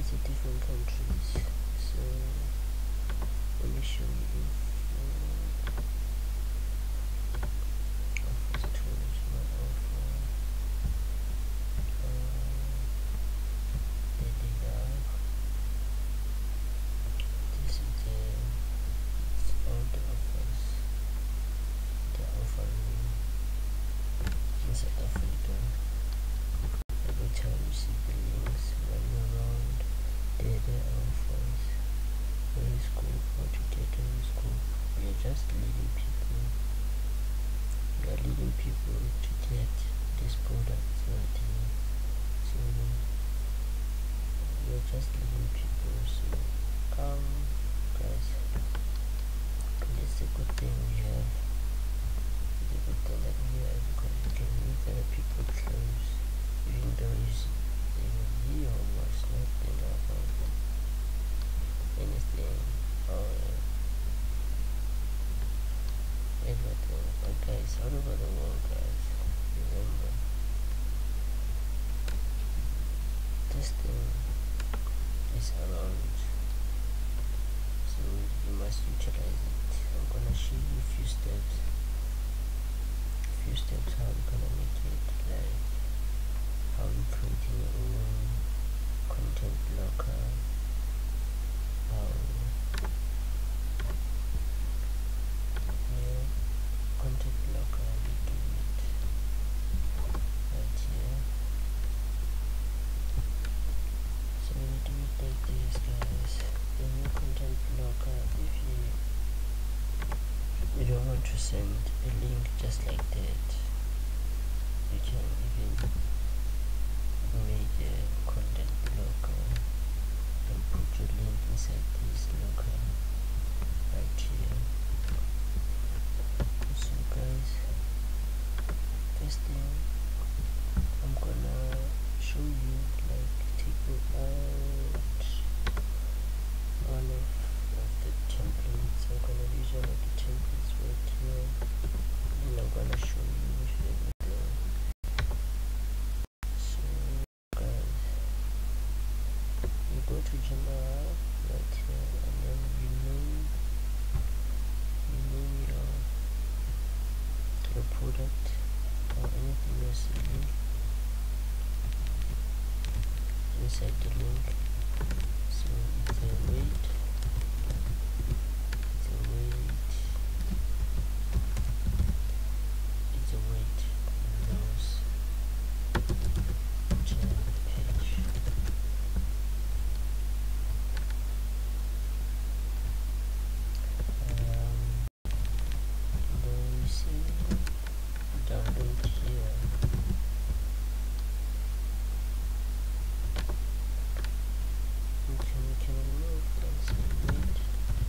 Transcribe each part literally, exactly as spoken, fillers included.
it's a different countries. So let me show you offers tools, my offer. Uh, they did have this is the it's all the offers they're offering in South Africa. Every time you see the links running around, they're the offers. Very cool, what you get in school. We are just leading people. We are leading people to get this product right here. So we are just leading people. So um guys, this is a good thing we have. It's a good thing that we have because you can meet other people close, even though you see they will be almost nothing about anything or everything. But guys, all over the world, guys, remember this thing is around, so you must utilize it. I'm gonna show you a few steps, a few steps how you're gonna make it, like how you creating your own content blocker, how yeah, content blocker you do it right here. So when you do it like this, guys, the new content blocker, if you you don't want to send a link just like that, you can even make a content blocker and put your link inside this locker right here. So guys, first thing I'm gonna show you, like taking out one of, of the templates. I'm gonna use one of the templates right here, and I'm gonna show you everything. So guys, you go to general right here, and then you name you name your your product or anything you're selling inside the link. So it's a weight, it's a weight, it's a weight loss gel page. Um, then you see download here. You can, you can remove and say weight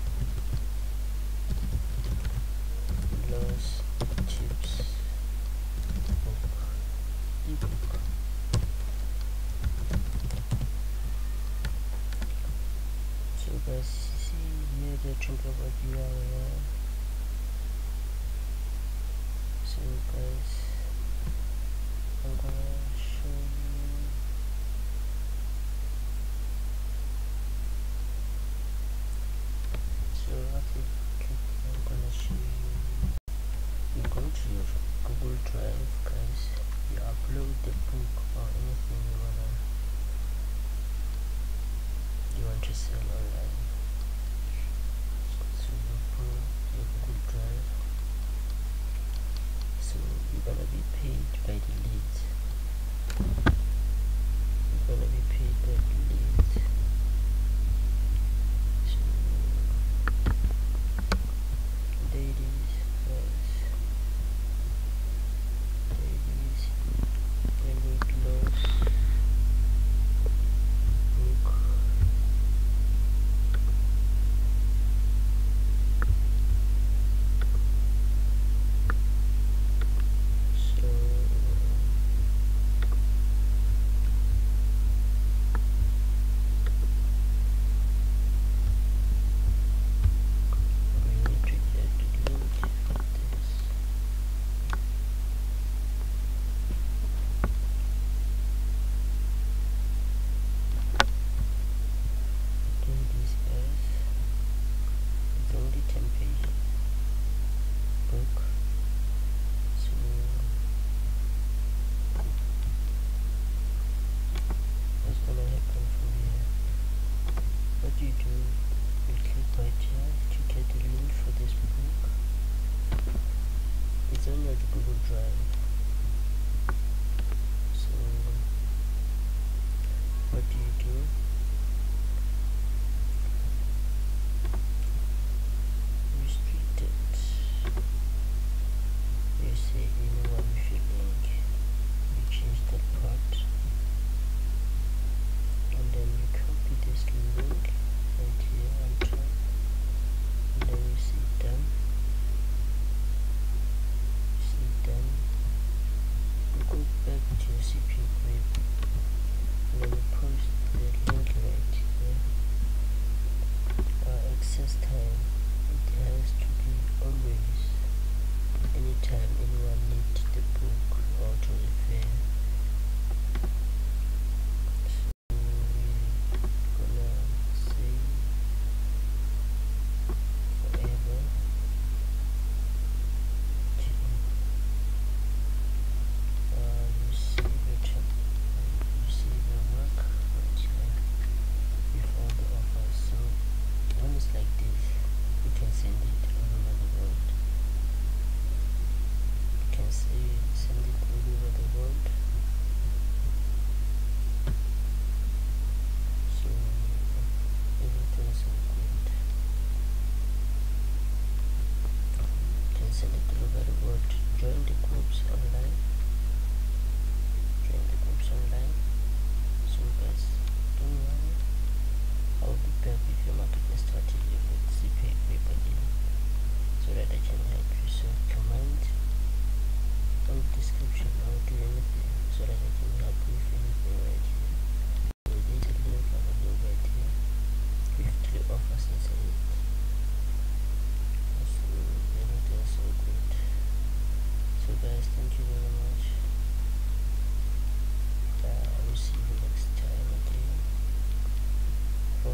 loss tips book ebook. So guys, see here the drink about U R L. So guys, I'm gonna show you. So after you click, I'm gonna show you. You go to your Google Drive, guys. You upload the book or anything you wanna you want to sell online. So you open your Google Drive. So you're gonna be paid by the lead.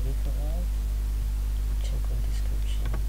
looking for that, check on description.